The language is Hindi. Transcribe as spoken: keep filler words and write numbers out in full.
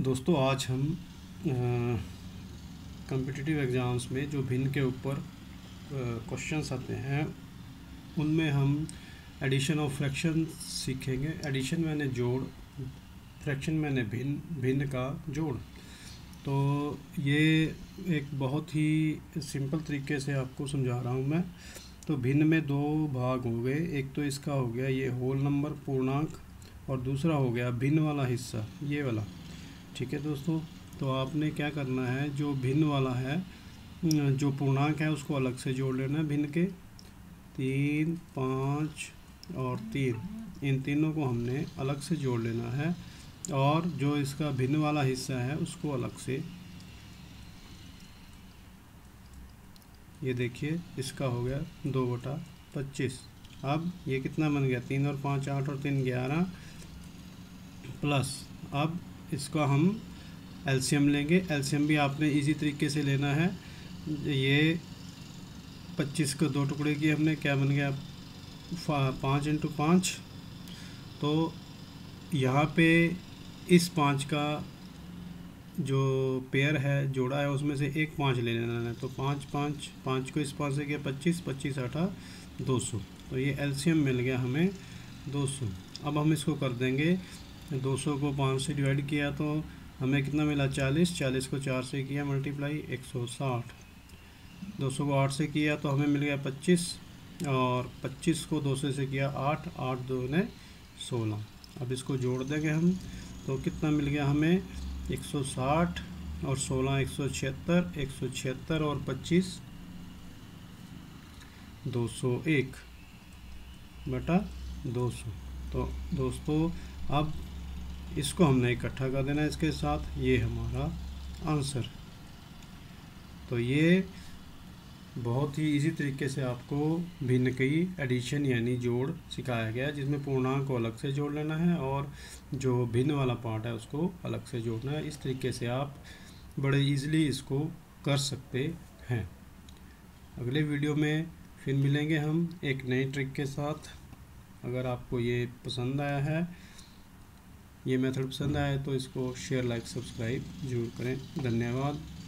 दोस्तों आज हम कॉम्पिटिटिव एग्ज़ाम्स में जो भिन्न के ऊपर क्वेश्चंस आते हैं उनमें हम एडिशन ऑफ फ्रैक्शन सीखेंगे। एडिशन मैंने जोड़, फ्रैक्शन मैंने भिन्न, भिन्न का जोड़। तो ये एक बहुत ही सिंपल तरीके से आपको समझा रहा हूँ मैं। तो भिन्न में दो भाग हो गए, एक तो इसका हो गया ये होल नंबर पूर्णांक और दूसरा हो गया भिन्न वाला हिस्सा, ये वाला। ठीक है दोस्तों, तो आपने क्या करना है, जो भिन्न वाला है, जो पूर्णांक है उसको अलग से जोड़ लेना है। भिन्न के तीन, पाँच और तीन, इन तीनों को हमने अलग से जोड़ लेना है। और जो इसका भिन्न वाला हिस्सा है उसको अलग से, ये देखिए इसका हो गया दो बटा पच्चीस। अब ये कितना बन गया, तीन और पाँच आठ और तीन ग्यारह, प्लस अब इसका हम एलसीएम लेंगे। एलसीएम भी आपने इजी तरीके से लेना है। ये पच्चीस को दो टुकड़े किए हमने, क्या बन गया, पाँच इंटू पाँच। तो यहाँ पे इस पाँच का जो पेयर है, जोड़ा है, उसमें से एक पाँच ले लेना है। तो पाँच पाँच पाँच को इस पाँच से किया पच्चीस, पच्चीस आठा दो सौ। तो ये एलसीएम मिल गया हमें दो सौ। अब हम इसको कर देंगे, दो सौ को पाँच से डिवाइड किया तो हमें कितना मिला, चालीस। चालीस को चार से किया मल्टीप्लाई, एक सौ साठ। दो सौ को आठ से किया तो हमें मिल गया पच्चीस, और पच्चीस को दो सौ से किया आठ, आठ दो ने सोलह। अब इसको जोड़ देंगे हम तो कितना मिल गया हमें, एक सौ साठ और सोलह एक सौ छिहत्तर, एक सौ छिहत्तर और पच्चीस दो सौ एक बटा दो सौ। तो दोस्तों अब इसको हमने इकट्ठा कर देना इसके साथ, ये हमारा आंसर। तो ये बहुत ही इजी तरीके से आपको भिन्न की एडिशन यानी जोड़ सिखाया गया, जिसमें पूर्णांक को अलग से जोड़ लेना है और जो भिन्न वाला पार्ट है उसको अलग से जोड़ना है। इस तरीके से आप बड़े इजीली इसको कर सकते हैं। अगले वीडियो में फिर मिलेंगे हम एक नई ट्रिक के साथ। अगर आपको ये पसंद आया है, ये मेथड पसंद आया तो इसको शेयर, लाइक, सब्सक्राइब जरूर करें। धन्यवाद।